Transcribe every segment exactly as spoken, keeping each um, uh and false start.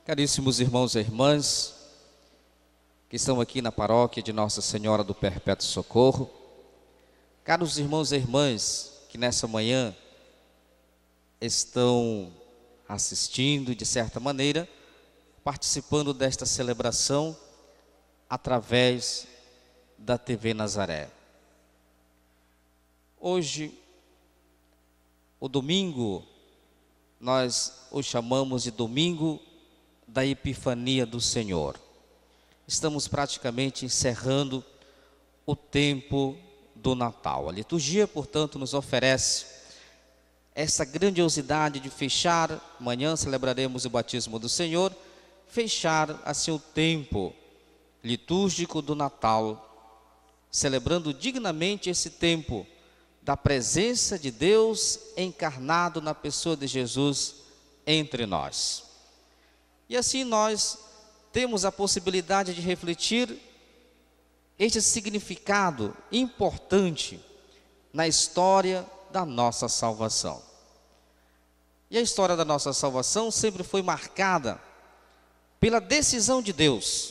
Caríssimos irmãos e irmãs, que estão aqui na paróquia de Nossa Senhora do Perpétuo Socorro, caros irmãos e irmãs que nessa manhã estão assistindo, de certa maneira, participando desta celebração através da T V Nazaré. Hoje, o domingo, nós o chamamos de domingo da Epifania do Senhor. Estamos praticamente encerrando o tempo do Natal. A liturgia, portanto, nos oferece essa grandiosidade de fechar, amanhã celebraremos o batismo do Senhor, fechar assim o tempo litúrgico do Natal, celebrando dignamente esse tempo da presença de Deus encarnado na pessoa de Jesus entre nós. E assim nós temos a possibilidade de refletir este significado importante na história da nossa salvação. E a história da nossa salvação sempre foi marcada pela decisão de Deus.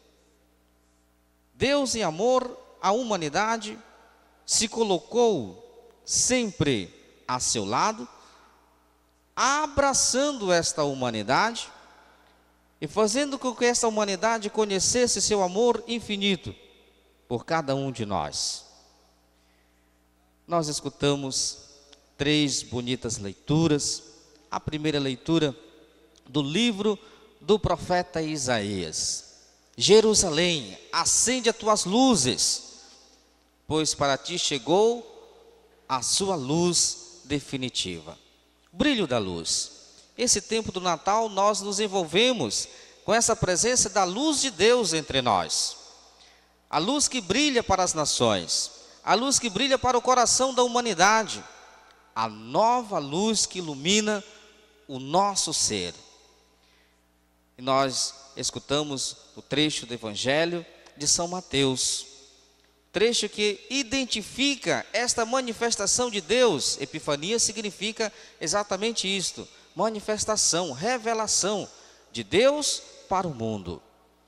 Deus, em amor à humanidade, se colocou sempre a seu lado, abraçando esta humanidade e fazendo com que esta humanidade conhecesse seu amor infinito por cada um de nós. Nós escutamos três bonitas leituras. A primeira leitura do livro do profeta Isaías. Jerusalém, acende as tuas luzes, pois para ti chegou a sua luz definitiva. Brilho da luz. Esse tempo do Natal nós nos envolvemos com essa presença da luz de Deus entre nós. A luz que brilha para as nações, a luz que brilha para o coração da humanidade, a nova luz que ilumina o nosso ser. E nós escutamos o trecho do Evangelho de São Mateus, trecho que identifica esta manifestação de Deus. Epifania significa exatamente isto: manifestação, revelação de Deus para o mundo.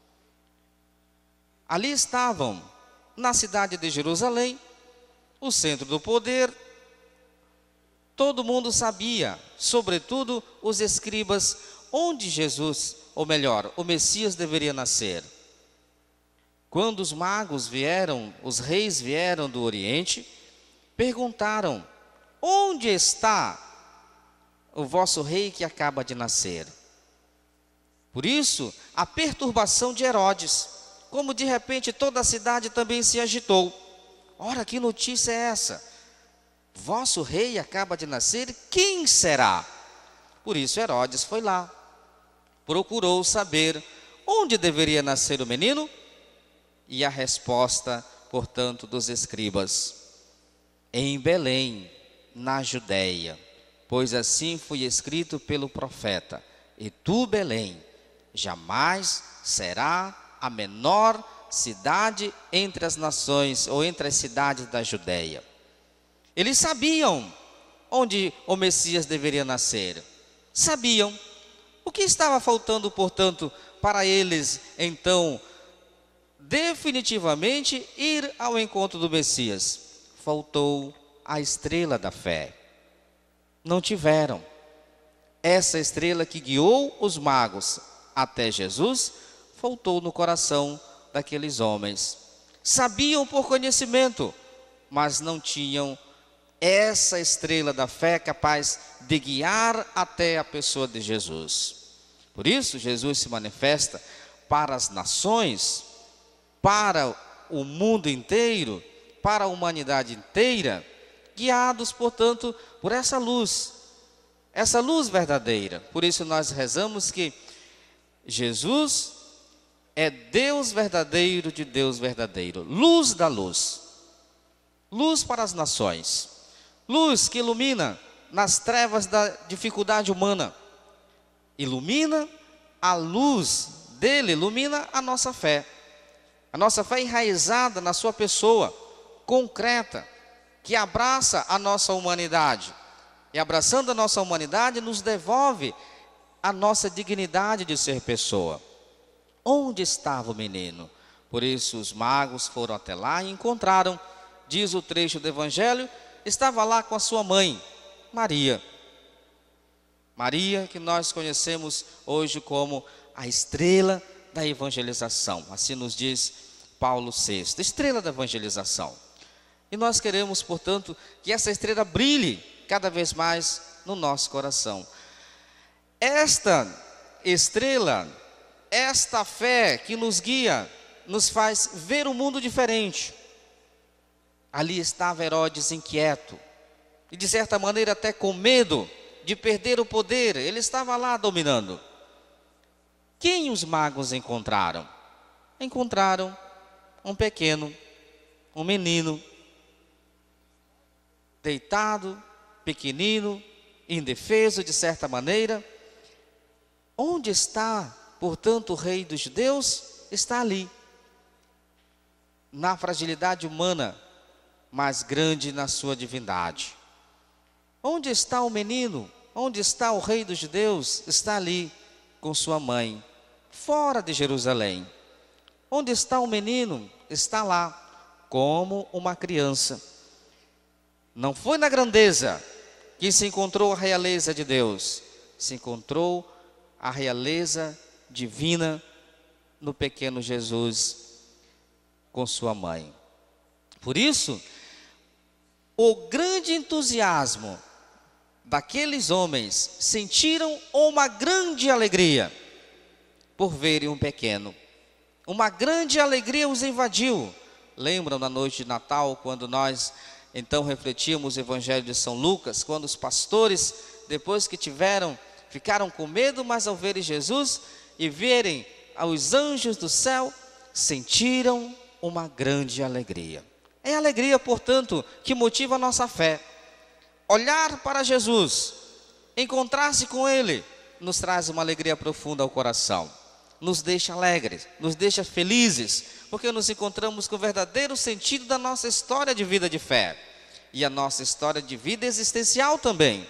Ali estavam, na cidade de Jerusalém, o centro do poder. Todo mundo sabia, sobretudo os escribas, onde Jesus, ou melhor, o Messias deveria nascer. Quando os magos vieram, os reis vieram do Oriente, perguntaram: onde está o vosso rei que acaba de nascer? Por isso, a perturbação de Herodes, como de repente toda a cidade também se agitou. Ora, que notícia é essa? Vosso rei acaba de nascer, quem será? Por isso Herodes foi lá, procurou saber onde deveria nascer o menino, e a resposta, portanto, dos escribas: em Belém, na Judeia, pois assim foi escrito pelo profeta: e tu, Belém, jamais será a menor cidade entre as nações, ou entre as cidades da Judeia. Eles sabiam onde o Messias deveria nascer, sabiam. O que estava faltando, portanto, para eles, então, definitivamente ir ao encontro do Messias? Faltou a estrela da fé. Não tiveram. Essa estrela que guiou os magos até Jesus, faltou no coração daqueles homens. Sabiam por conhecimento, mas não tinham essa estrela da fé capaz de guiar até a pessoa de Jesus. Por isso, Jesus se manifesta para as nações, para o mundo inteiro, para a humanidade inteira, guiados, portanto, por essa luz, essa luz verdadeira. Por isso nós rezamos que Jesus é Deus verdadeiro de Deus verdadeiro, luz da luz, luz para as nações, luz que ilumina nas trevas da dificuldade humana, ilumina a luz dele, ilumina a nossa fé, a nossa fé enraizada na sua pessoa, concreta, que abraça a nossa humanidade, e abraçando a nossa humanidade nos devolve a nossa dignidade de ser pessoa. Onde estava o menino? Por isso os magos foram até lá e encontraram, diz o trecho do Evangelho, estava lá com a sua mãe, Maria. Maria, que nós conhecemos hoje como a estrela da evangelização, assim nos diz Paulo sexto, estrela da evangelização. E nós queremos, portanto, que essa estrela brilhe cada vez mais no nosso coração. Esta estrela, esta fé que nos guia, nos faz ver o mundo diferente. Ali estava Herodes inquieto, e de certa maneira até com medo de perder o poder, ele estava lá dominando. Quem os magos encontraram? Encontraram um pequeno, um menino, deitado, pequenino, indefeso de certa maneira. Onde está, portanto, o rei dos judeus? Está ali, na fragilidade humana, mas grande na sua divindade. Onde está o menino? Onde está o rei dos judeus? Está ali com sua mãe, fora de Jerusalém. Onde está o menino? Está lá, como uma criança. Não foi na grandeza que se encontrou a realeza de Deus, se encontrou a realeza divina no pequeno Jesus com sua mãe. Por isso, o grande entusiasmo daqueles homens sentiram uma grande alegria por verem um pequeno. Uma grande alegria os invadiu. Lembram na noite de Natal, quando nós então refletimos o Evangelho de São Lucas, quando os pastores, depois que tiveram, ficaram com medo, mas ao verem Jesus e verem os anjos do céu, sentiram uma grande alegria. É a alegria, portanto, que motiva a nossa fé. Olhar para Jesus, encontrar-se com Ele, nos traz uma alegria profunda ao coração. Nos deixa alegres, nos deixa felizes, porque nos encontramos com o verdadeiro sentido da nossa história de vida de fé. E a nossa história de vida existencial também.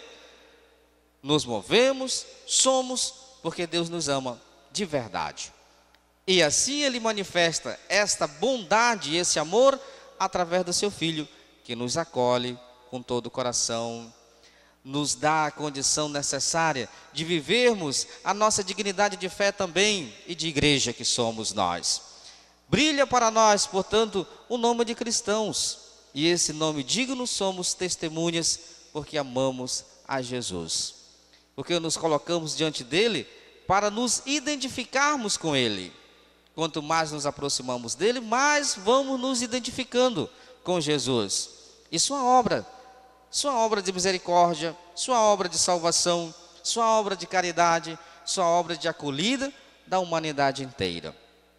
Nos movemos, somos, porque Deus nos ama de verdade. E assim Ele manifesta esta bondade e esse amor através do seu Filho, que nos acolhe com todo o coração, nos dá a condição necessária de vivermos a nossa dignidade de fé também e de igreja que somos nós. Brilha para nós, portanto, o nome de cristãos, e esse nome digno somos testemunhas porque amamos a Jesus, porque nos colocamos diante dele para nos identificarmos com ele. Quanto mais nos aproximamos dele, mais vamos nos identificando com Jesus e sua obra, sua obra de misericórdia, sua obra de salvação, sua obra de caridade, sua obra de acolhida da humanidade inteira.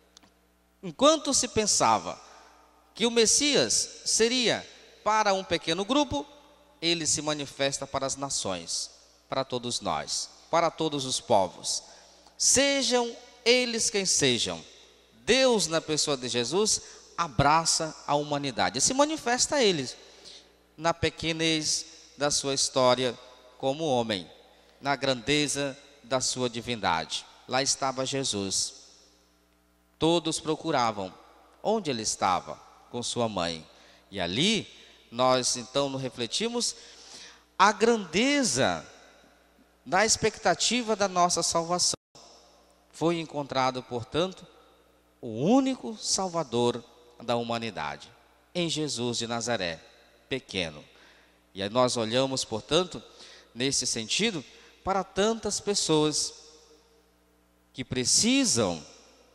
Enquanto se pensava que o Messias seria para um pequeno grupo, ele se manifesta para as nações, para todos nós, para todos os povos. Sejam eles quem sejam, Deus, na pessoa de Jesus, abraça a humanidade e se manifesta a eles na pequenez da sua história como homem, na grandeza da sua divindade. Lá estava Jesus. Todos procuravam onde ele estava com sua mãe. E ali nós então nos refletimos a grandeza da expectativa da nossa salvação. Foi encontrado, portanto, o único Salvador da humanidade, em Jesus de Nazaré, pequeno. E aí nós olhamos, portanto, nesse sentido, para tantas pessoas que precisam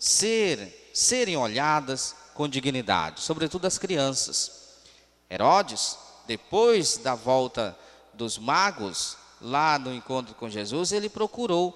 ser, serem olhadas com dignidade, sobretudo as crianças. Herodes, depois da volta dos magos, lá no encontro com Jesus, ele procurou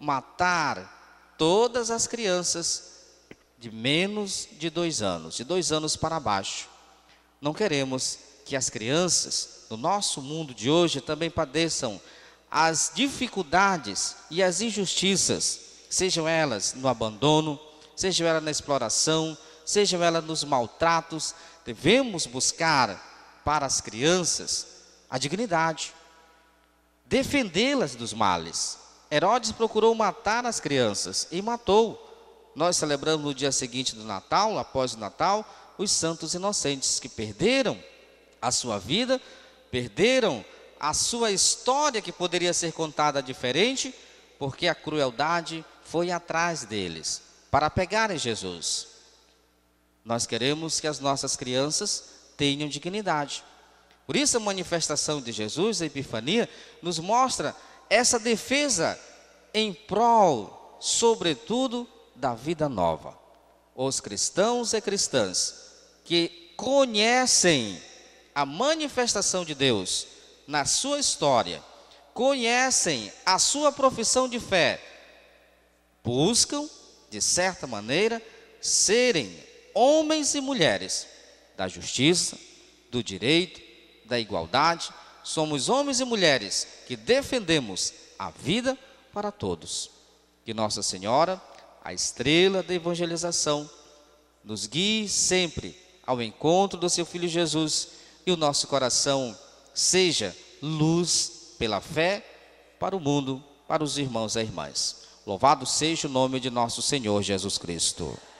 matar todas as crianças de menos de dois anos, de dois anos para baixo. Não queremos que as crianças do nosso mundo de hoje também padeçam as dificuldades e as injustiças, sejam elas no abandono, sejam elas na exploração, sejam elas nos maltratos. Devemos buscar para as crianças a dignidade, defendê-las dos males. Herodes procurou matar as crianças e matou. Nós celebramos no dia seguinte do Natal, após o Natal, os santos inocentes que perderam a sua vida, perderam a sua história que poderia ser contada diferente, porque a crueldade foi atrás deles, para pegarem Jesus. Nós queremos que as nossas crianças tenham dignidade. Por isso a manifestação de Jesus, a Epifania, nos mostra essa defesa em prol, sobretudo, da vida nova. Os cristãos e cristãs que conhecem a manifestação de Deus na sua história, conhecem a sua profissão de fé, buscam, de certa maneira, serem homens e mulheres da justiça, do direito, da igualdade. Somos homens e mulheres que defendemos a vida para todos. Que Nossa Senhora, a estrela da evangelização, nos guie sempre ao encontro do seu Filho Jesus e o nosso coração seja luz pela fé para o mundo, para os irmãos e irmãs. Louvado seja o nome de nosso Senhor Jesus Cristo.